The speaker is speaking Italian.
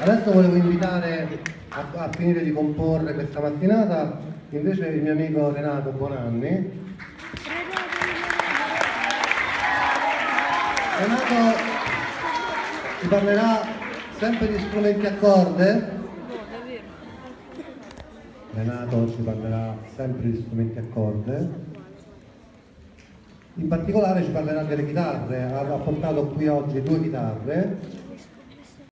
Adesso volevo invitare a finire di comporre questa mattinata invece il mio amico Renato Bonanni. Renato ci parlerà sempre di strumenti a corde. Renato ci parlerà sempre di strumenti a corde. In particolare ci parlerà delle chitarre. Ha portato qui oggi 2 chitarre.